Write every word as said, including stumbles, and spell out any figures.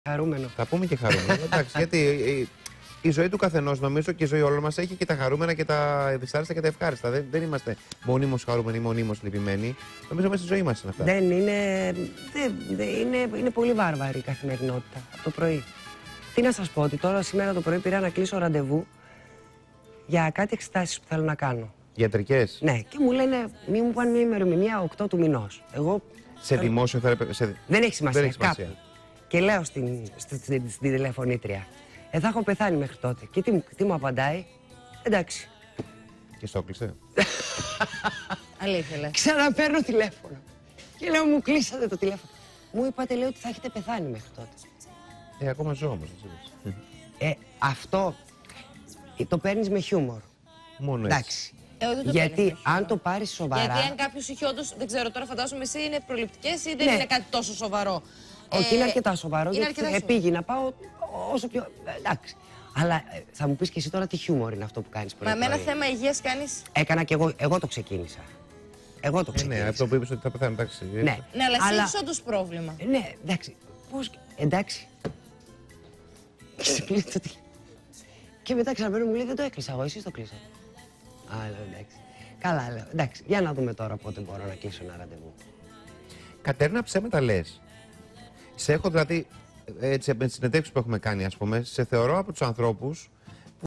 Χαρούμενο. Θα πούμε και χαρούμενο. Εντάξει, γιατί η, η ζωή του καθενός, νομίζω, και η ζωή όλων μας έχει και τα χαρούμενα και τα δυσάρεστα και τα ευχάριστα. Δεν, δεν είμαστε μονίμως χαρούμενοι, μονίμως λυπημένοι. Νομίζω μέσα στη ζωή μας είναι αυτά. Δεν είναι. Δεν, δεν, είναι, είναι πολύ βάρβαρη η καθημερινότητα από το πρωί. Τι να σας πω, ότι τώρα σήμερα το πρωί πήρα να κλείσω ραντεβού για κάτι εξετάσεις που θέλω να κάνω. Ιατρικές. Ναι, και μου λένε, μη μου πάνε μια ημερομηνία οκτώ του μηνός. Εγώ. Σε δημόσιο θα έπρεπε. Σε... Δεν έχει σημασία. Δεν έχει σημασία. Κάπου. Και λέω στην, στη, στη, στη τηλεφωνήτρια, ε, θα έχω πεθάνει μέχρι τότε. Και τι, τι μου απαντάει, εντάξει. Και στο κλείσε. Αλήθεια, λες. Ξαναπαίρνω τηλέφωνο. Και λέω, μου κλείσατε το τηλέφωνο. Μου είπατε, λέει, ότι θα έχετε πεθάνει μέχρι τότε. Ε, ακόμα ζω όμως. Ε, αυτό το παίρνεις με χιούμορ. Μόνο έτσι. Εντάξει. Ε, δεν το Γιατί αν το πάρεις σοβαρά. Γιατί αν κάποιος είχε όντως, δεν ξέρω τώρα, φαντάζομαι εσύ είναι προληπτικές ή δεν Ναι. είναι κάτι τόσο σοβαρό. Όχι, ε, είναι αρκετά σοβαρό. είναι Γιατί αρκετά επήγει να πάω όσο πιο. Εντάξει. Αλλά ε, θα μου πεις και εσύ τώρα τι χιούμορ είναι αυτό που κάνεις πρωί. Μα με ένα πρωί. θέμα υγείας κάνεις. Έκανα και εγώ, εγώ το ξεκίνησα. Εγώ το Ε, ξεκίνησα. ναι, αυτό που είπες ότι θα πεθάνει, εντάξει. Ναι, Ναι, αλλά εσύ αλλά... έχεις όντως πρόβλημα. Ε, ναι, εντάξει. Πώς... Εντάξει. Ξεκλείσει το τηλέφωνο. Και μετά ξαναπαίρνω, μου λέει, δεν το έκλεισα εγώ, εσείς το κλείσατε. Α, λέω, εντάξει. Καλά, λέω, εντάξει. Για να δούμε τώρα πότε μπορώ να κλείσω ένα ραντεβού. Κατέρνα, ψέματα λες. Σε έχω δηλαδή, έτσι, με τις συνεντεύξεις που έχουμε κάνει, ας πούμε, σε θεωρώ από τους ανθρώπους